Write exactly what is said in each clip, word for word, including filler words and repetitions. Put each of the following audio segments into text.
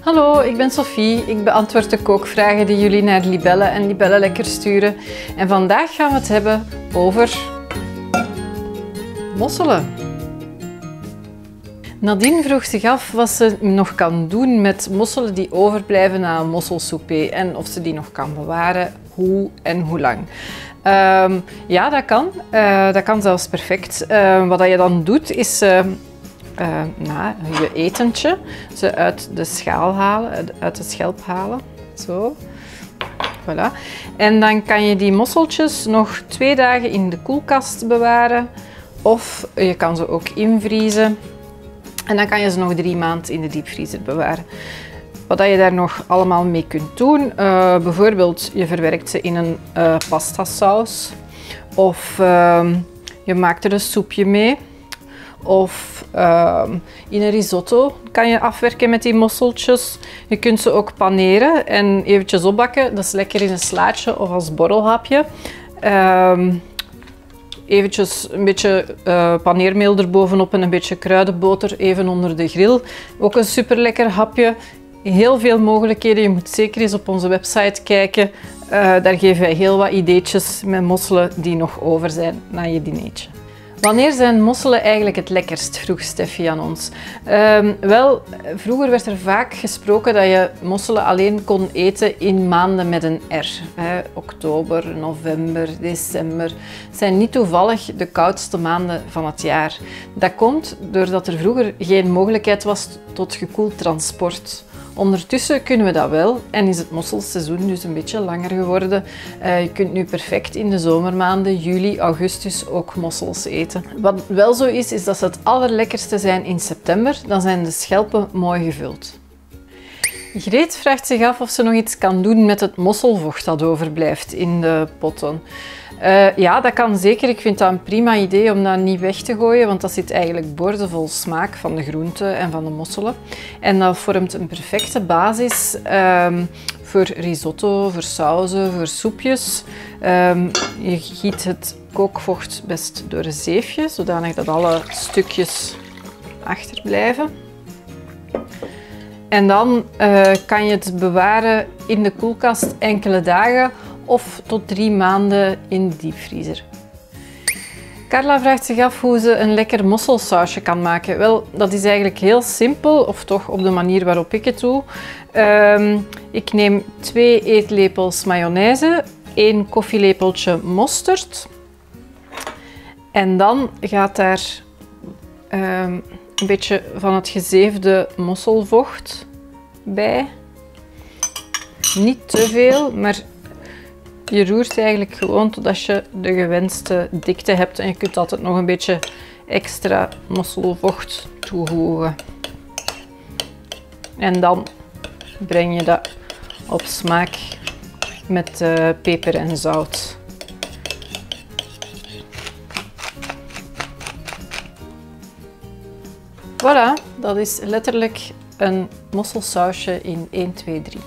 Hallo, ik ben Sophie. Ik beantwoord de kookvragen die jullie naar Libelle en Libelle Lekker sturen. En vandaag gaan we het hebben over mosselen. Nadine vroeg zich af wat ze nog kan doen met mosselen die overblijven na een mosselsouper en of ze die nog kan bewaren, hoe en hoe lang. Um, ja, dat kan. Uh, dat kan zelfs perfect. Uh, wat je dan doet is uh, uh, na je etentje ze uit de schaal halen, uit de schelp halen. Zo. Voilà. En dan kan je die mosseltjes nog twee dagen in de koelkast bewaren. Of je kan ze ook invriezen. En dan kan je ze nog drie maanden in de diepvriezer bewaren. Wat je daar nog allemaal mee kunt doen, uh, bijvoorbeeld je verwerkt ze in een uh, pastasaus. Of uh, je maakt er een soepje mee. Of uh, in een risotto kan je afwerken met die mosseltjes. Je kunt ze ook paneren en eventjes opbakken. Dat is lekker in een slaatje of als borrelhapje. Uh, Eventjes een beetje uh, paneermeel erbovenop en een beetje kruidenboter even onder de grill. Ook een super lekker hapje. Heel veel mogelijkheden. Je moet zeker eens op onze website kijken. Uh, daar geven wij heel wat ideetjes met mosselen die nog over zijn na je dinertje. Wanneer zijn mosselen eigenlijk het lekkerst? Vroeg Steffi aan ons. Um, wel, vroeger werd er vaak gesproken dat je mosselen alleen kon eten in maanden met een R. Hè. Oktober, november, december zijn niet toevallig de koudste maanden van het jaar. Dat komt doordat er vroeger geen mogelijkheid was tot gekoeld transport. Ondertussen kunnen we dat wel en is het mosselseizoen dus een beetje langer geworden. Uh, je kunt nu perfect in de zomermaanden, juli, augustus, ook mossels eten. Wat wel zo is, is dat ze het allerlekkerste zijn in september. Dan zijn de schelpen mooi gevuld. Greet vraagt zich af of ze nog iets kan doen met het mosselvocht dat overblijft in de potten. Uh, ja, dat kan zeker. Ik vind dat een prima idee om dat niet weg te gooien, want dat zit eigenlijk boordevol smaak van de groenten en van de mosselen. En dat vormt een perfecte basis um, voor risotto, voor sauzen, voor soepjes. Um, je giet het kookvocht best door een zeefje, zodanig dat alle stukjes achterblijven. En dan uh, kan je het bewaren in de koelkast enkele dagen of tot drie maanden in de diepvriezer. Carla vraagt zich af hoe ze een lekker mosselsausje kan maken. Wel, dat is eigenlijk heel simpel, of toch op de manier waarop ik het doe. Um, ik neem twee eetlepels mayonaise, één koffielepeltje mosterd. En dan gaat daar um, een beetje van het gezeefde mosselvocht bij. Niet te veel, maar je roert eigenlijk gewoon totdat je de gewenste dikte hebt en je kunt altijd nog een beetje extra mosselvocht toevoegen. En dan breng je dat op smaak met uh, peper en zout. Voilà, dat is letterlijk een mosselsausje in één, twee, drie.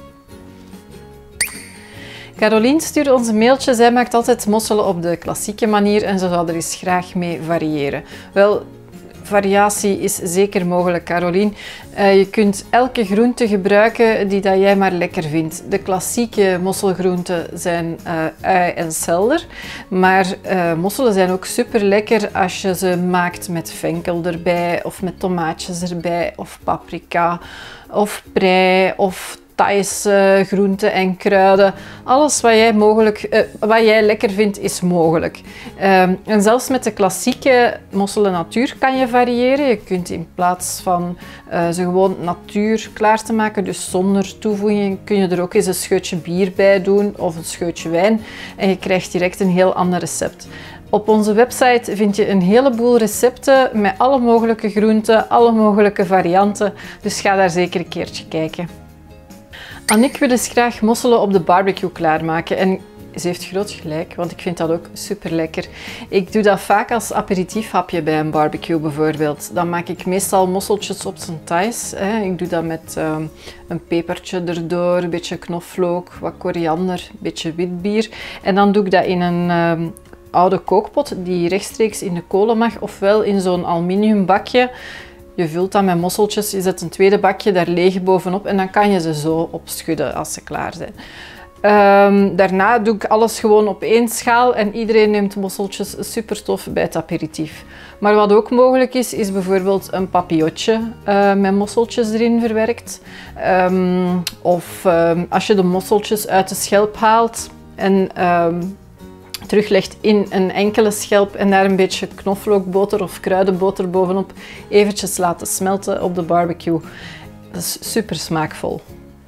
Caroline stuurt ons een mailtje. Zij maakt altijd mosselen op de klassieke manier en ze zou er eens graag mee variëren. Wel, variatie is zeker mogelijk, Caroline. Uh, je kunt elke groente gebruiken die dat jij maar lekker vindt. De klassieke mosselgroenten zijn uh, ui en selder. Maar uh, mosselen zijn ook super lekker als je ze maakt met venkel erbij, of met tomaatjes erbij, of paprika, of prei, of Thaise groenten en kruiden. Alles wat jij, mogelijk, uh, wat jij lekker vindt is mogelijk. Uh, en zelfs met de klassieke mosselen natuur kan je variëren. Je kunt in plaats van uh, ze gewoon natuur klaar te maken, dus zonder toevoeging, kun je er ook eens een scheutje bier bij doen of een scheutje wijn. En je krijgt direct een heel ander recept. Op onze website vind je een heleboel recepten met alle mogelijke groenten, alle mogelijke varianten. Dus ga daar zeker een keertje kijken. Annick wil eens graag mosselen op de barbecue klaarmaken en ze heeft groot gelijk, want ik vind dat ook super lekker. Ik doe dat vaak als aperitiefhapje bij een barbecue bijvoorbeeld. Dan maak ik meestal mosseltjes op zijn thais. Ik doe dat met um, een pepertje erdoor, een beetje knoflook, wat koriander, een beetje witbier. En dan doe ik dat in een um, oude kookpot die rechtstreeks in de kolen mag, ofwel in zo'n aluminium bakje. Je vult dat met mosseltjes, je zet een tweede bakje daar leeg bovenop en dan kan je ze zo opschudden als ze klaar zijn. Um, daarna doe ik alles gewoon op één schaal en iedereen neemt mosseltjes, super tof bij het aperitief. Maar wat ook mogelijk is, is bijvoorbeeld een papillotje uh, met mosseltjes erin verwerkt. Um, of um, als je de mosseltjes uit de schelp haalt en um, teruglegt in een enkele schelp en daar een beetje knoflookboter of kruidenboter bovenop eventjes laten smelten op de barbecue. Dat is super smaakvol.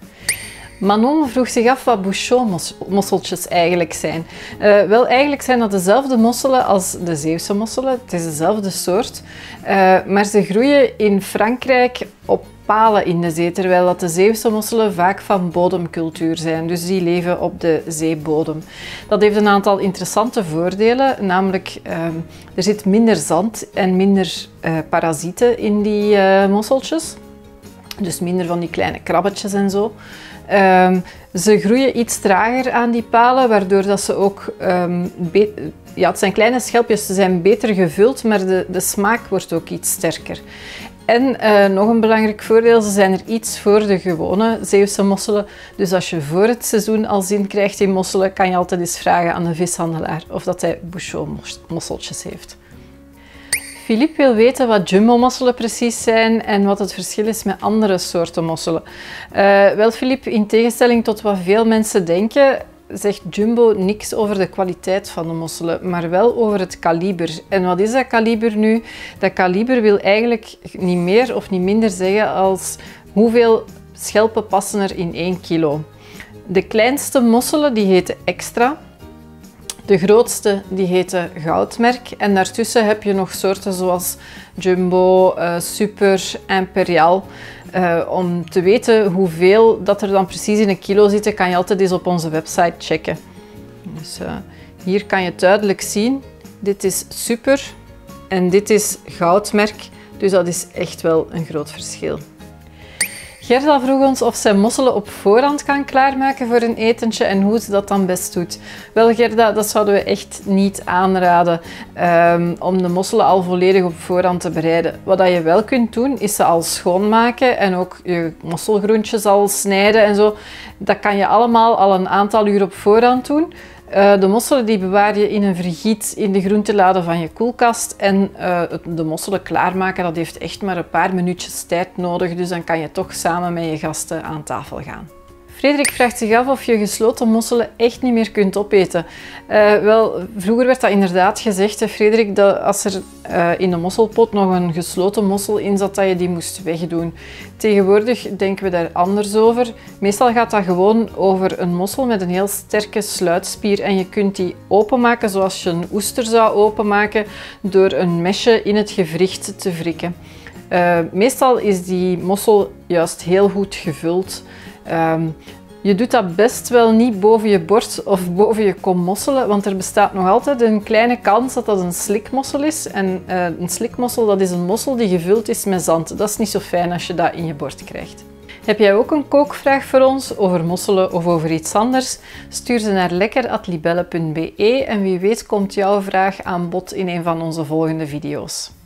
Manon vroeg zich af wat bouchon-mosseltjes eigenlijk zijn. Uh, wel, eigenlijk zijn dat dezelfde mosselen als de Zeeuwse mosselen. Het is dezelfde soort. Uh, maar ze groeien in Frankrijk op palen in de zee, terwijl dat de Zeeuwse mosselen vaak van bodemcultuur zijn. Dus die leven op de zeebodem. Dat heeft een aantal interessante voordelen. Namelijk, uh, er zit minder zand en minder uh, parasieten in die uh, mosseltjes. Dus minder van die kleine krabbetjes en zo. Um, ze groeien iets trager aan die palen, waardoor dat ze ook... Um, ja, het zijn kleine schelpjes, ze zijn beter gevuld, maar de, de smaak wordt ook iets sterker. En uh, nog een belangrijk voordeel, ze zijn er iets voor de gewone Zeeuwse mosselen. Dus als je voor het seizoen al zin krijgt in mosselen, kan je altijd eens vragen aan de vishandelaar of dat hij bouchon-mosseltjes heeft. Philippe wil weten wat jumbo-mosselen precies zijn en wat het verschil is met andere soorten mosselen. Uh, wel, Philippe, in tegenstelling tot wat veel mensen denken, zegt Jumbo niks over de kwaliteit van de mosselen, maar wel over het kaliber. En wat is dat kaliber nu? Dat kaliber wil eigenlijk niet meer of niet minder zeggen als hoeveel schelpen passen er in één kilo. De kleinste mosselen die heten extra. De grootste die heten goudmerk en daartussen heb je nog soorten zoals jumbo, uh, super, imperial. Uh, om te weten hoeveel dat er dan precies in een kilo zit, kan je altijd eens op onze website checken. Dus, uh, hier kan je het duidelijk zien. Dit is super en dit is goudmerk, dus dat is echt wel een groot verschil. Gerda vroeg ons of zij mosselen op voorhand kan klaarmaken voor een etentje en hoe ze dat dan best doet. Wel Gerda, dat zouden we echt niet aanraden um, om de mosselen al volledig op voorhand te bereiden. Wat dat je wel kunt doen, is ze al schoonmaken en ook je mosselgroentjes al snijden en zo. Dat kan je allemaal al een aantal uur op voorhand doen. Uh, de mosselen die bewaar je in een vergiet in de groentelade van je koelkast. En uh, de mosselen klaarmaken, dat heeft echt maar een paar minuutjes tijd nodig. Dus dan kan je toch samen met je gasten aan tafel gaan. Frederik vraagt zich af of je gesloten mosselen echt niet meer kunt opeten. Uh, wel, vroeger werd dat inderdaad gezegd, hè, Frederik, dat als er uh, in de mosselpot nog een gesloten mossel in zat, dat je die moest wegdoen. Tegenwoordig denken we daar anders over. Meestal gaat dat gewoon over een mossel met een heel sterke sluitspier en je kunt die openmaken zoals je een oester zou openmaken door een mesje in het gewricht te wrikken. Uh, meestal is die mossel juist heel goed gevuld. Um, je doet dat best wel niet boven je bord of boven je kom mosselen, want er bestaat nog altijd een kleine kans dat dat een slikmossel is. En uh, een slikmossel, dat is een mossel die gevuld is met zand. Dat is niet zo fijn als je dat in je bord krijgt. Heb jij ook een kookvraag voor ons over mosselen of over iets anders? Stuur ze naar lekker at libelle punt be en wie weet komt jouw vraag aan bod in een van onze volgende video's.